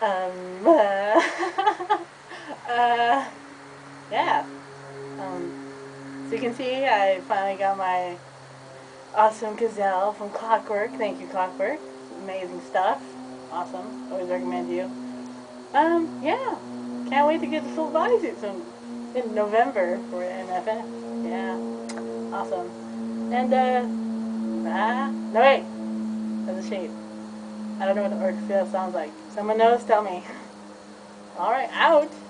Um, uh, uh, yeah. So you can see I finally got my awesome gazelle from Clockwork. Thank you, Clockwork. Amazing stuff. Awesome. Always recommend you. Yeah. Can't wait to get the full bodysuit soon. In November for MFF. Yeah. Awesome. And, no wait. That's a shape. I don't know what the orc feel sounds like. Someone knows, tell me. Alright, out.